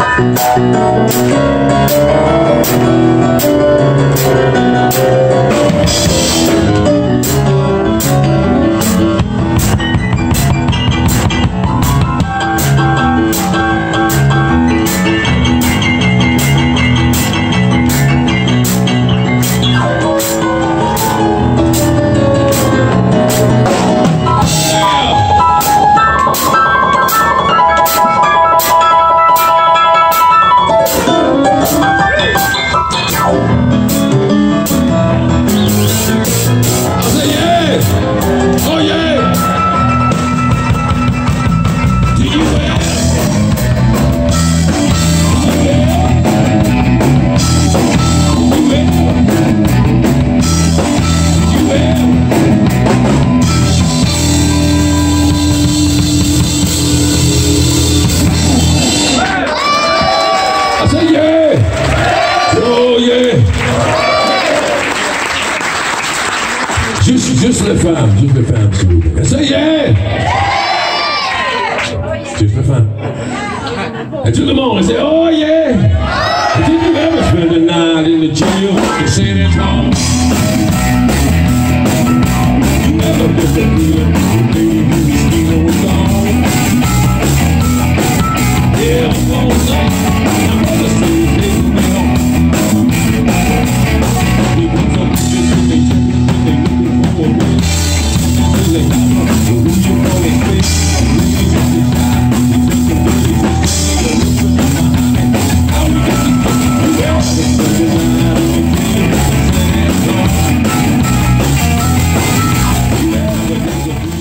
Juste les femmes, s'il vous plaît. Essayez! Juste les femmes. Et tout le monde, essayez, oh yeah! Did you ever spend the night in the jail in San Antonio? You never disappeared the day you still was gone. Yeah, I'm gonna say, I'm gonna say, take me home. People come to this and they check it, they looking for a win. They got me, who you know they think? Really just a shot, they take the billy, they look for my honey. How we got to get you well? They spend the night in the jail in San Antonio. You ever disappeared?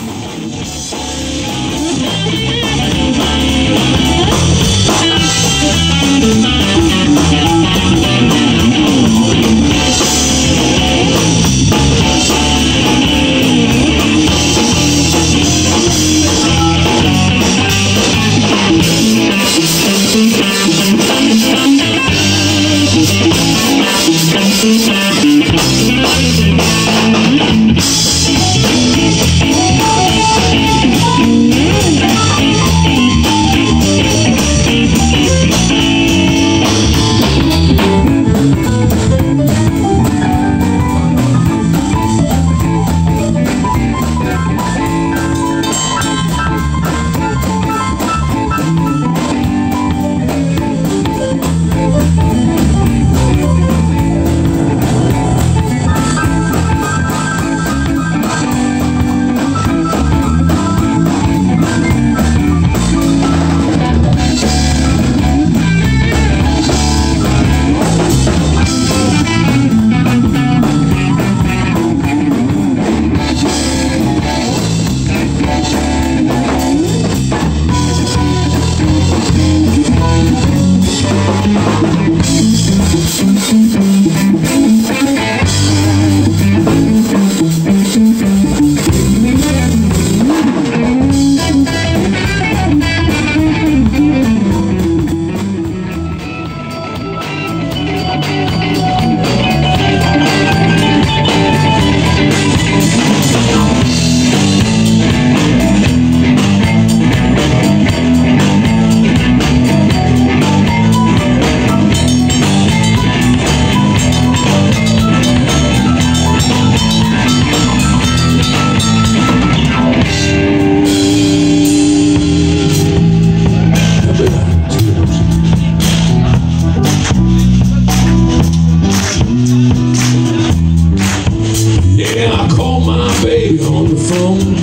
On the phone,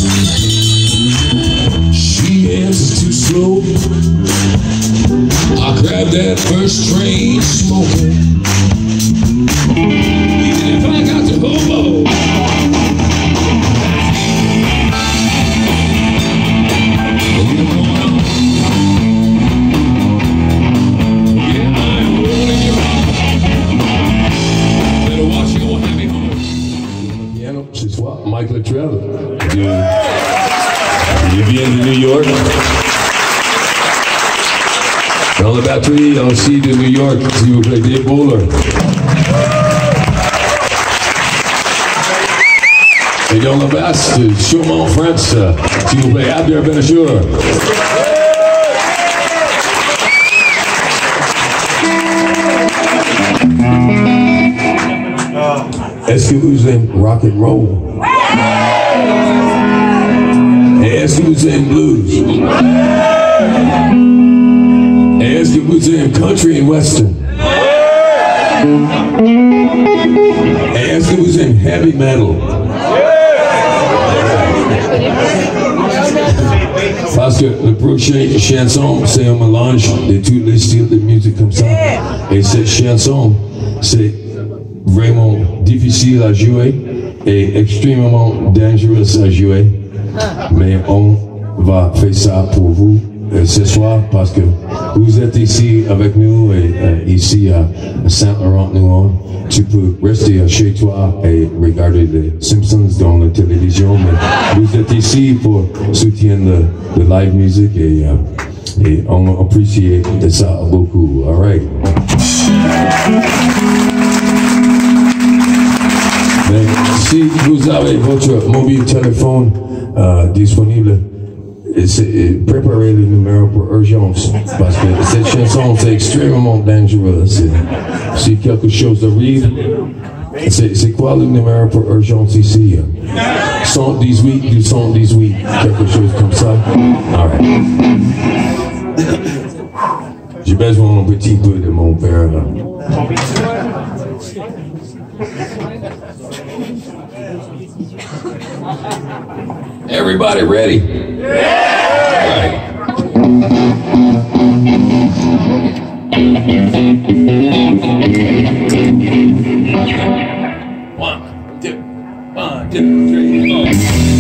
she answers too slow. I grabbed that first train smoking, even if I got to hobo. Yeah, I'm rolling you out. Better watch your heavy home. Piano, c'est toi, Mike Luttrell. Il vient de New York. Dans la batterie aussi de New York, s'il vous plaît, Dave Bowler. Et dans la basse de Chaumont, France, s'il vous plaît, Abder Benachur. Est-ce que vous aimez rock and roll? Et est-ce que vous aimez blues? Et est-ce que vous aimez country and western? Et est-ce que vous aimez heavy metal? Parce que le prochain chanson, c'est un mélange de tous les styles de musique comme ça. Et cette chanson, c'est vraiment difficile à jouer et extrêmement dangereux à jouer. Mais on va faire ça pour vous ce soir parce que vous êtes ici avec nous et ici à Saint-Laurent-Nouan. Tu peux rester chez toi et regarder les Simpsons dans la télévision, mais vous êtes ici pour soutenir le live music et on apprécie ça beaucoup. All right. Mais si vous avez votre mobile téléphone disponible, préparez le numéro pour urgence parce que cette chanson c'est extrêmement dangereux. Si quelque chose arrive, c'est quoi le numéro pour urgence ici? 118 du 118, quelque chose comme ça. All right. J'ai besoin un petit peu de mon père là. Everybody ready? Yeah! One, two, three, four.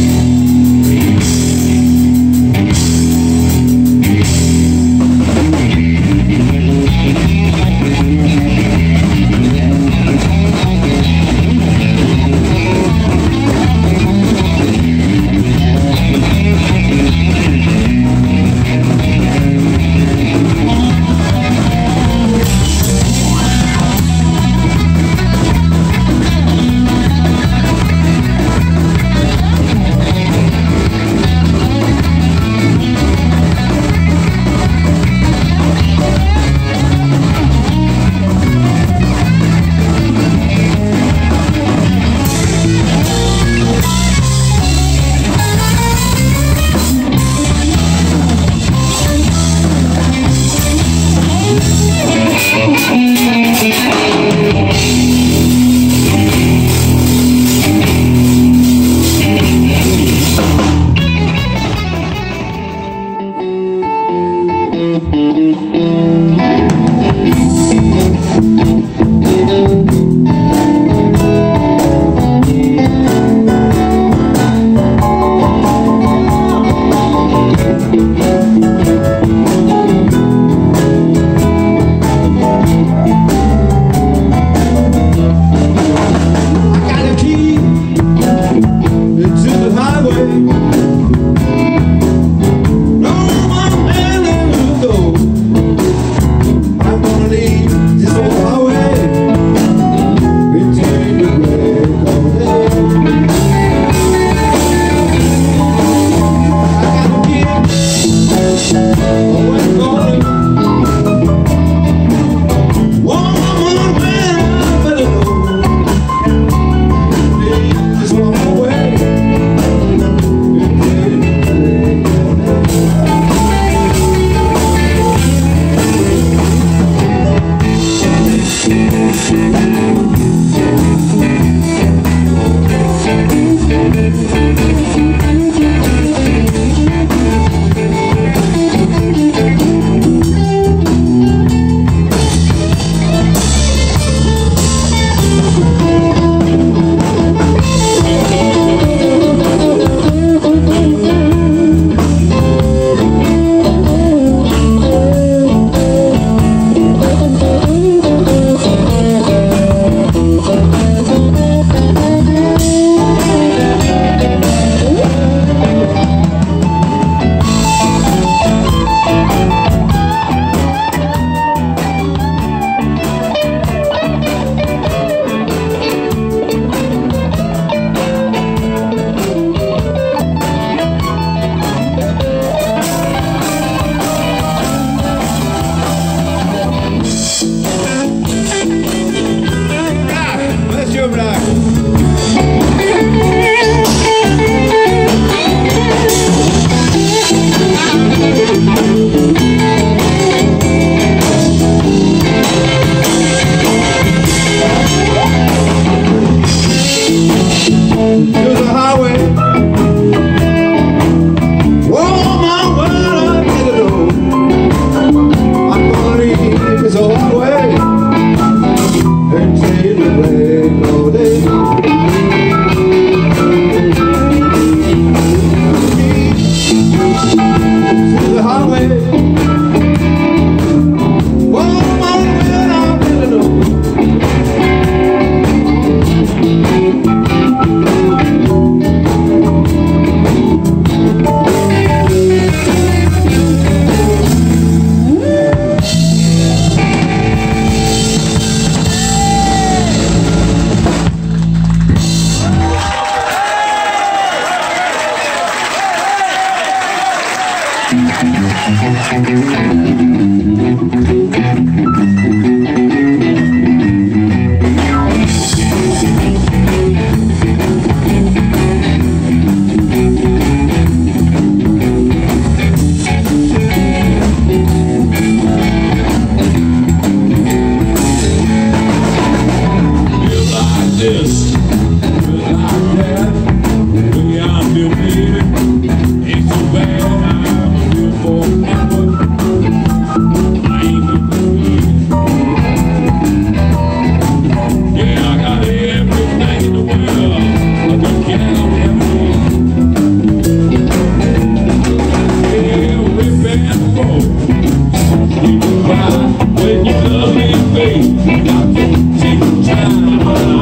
when you love me, babe, you got to take your time.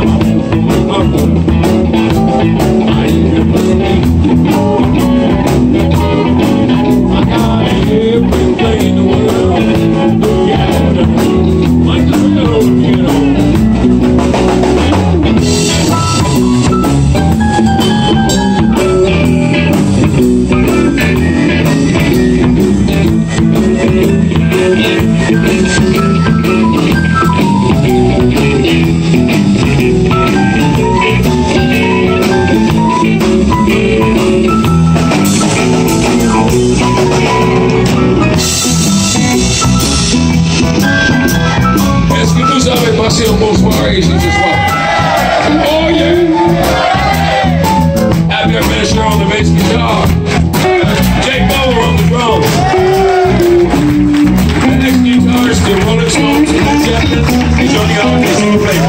I ain't gonna wait. I got everything in the world. Look at my girl, you know. Marcel Bonsoir, just oh yeah! Abner Minister on the bass guitar, Jay Bowler on the drums. The next guitarist, the Rolling Stones, and the Zeppelin, and Johnny Allen, is going to play.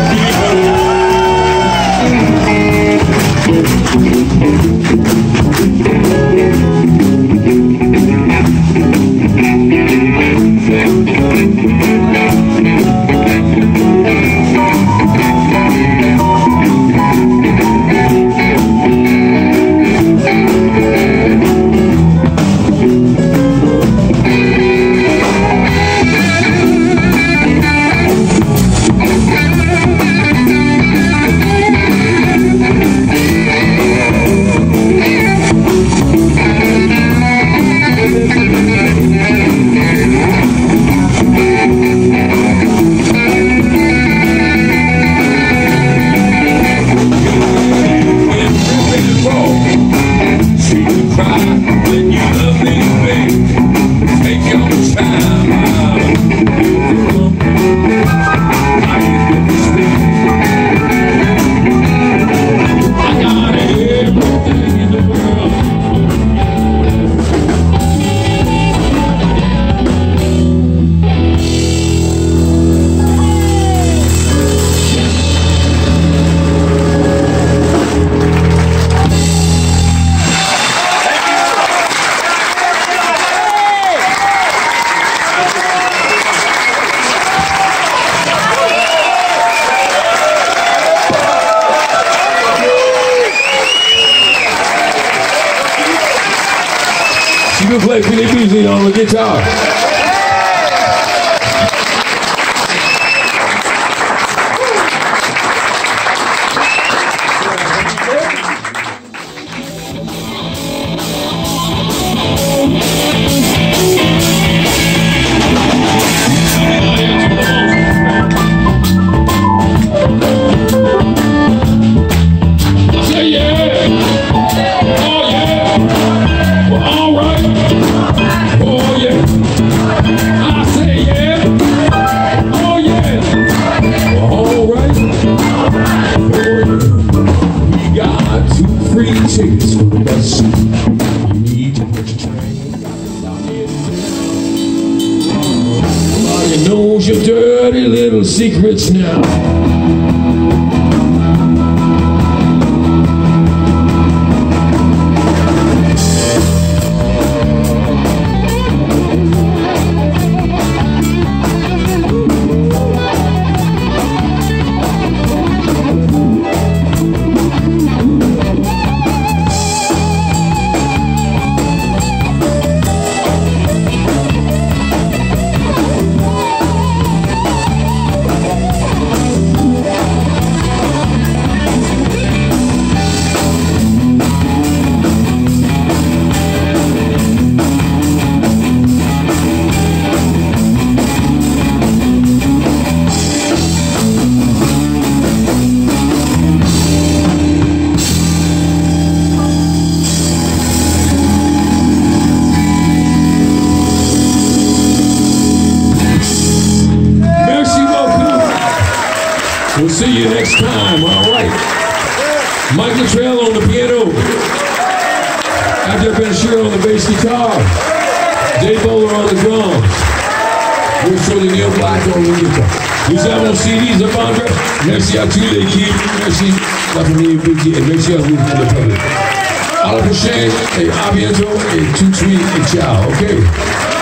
You can play Philip Beasley on the guitar. Tickets for the bus. You need to put your train. Everybody knows your dirty little secrets now. We'll see you next time, all right. Mike Luttrell on the piano. Abner Ben-Shir on the bass guitar. Jay Bowler on the drums. We'll show you Neil Black on the guitar. Nous avons CDs de vendre. Merci à toute l'équipe. Merci à la famille Biggie et merci à vous, le public. À la prochaine et à bientôt et tout de suite et ciao, ok?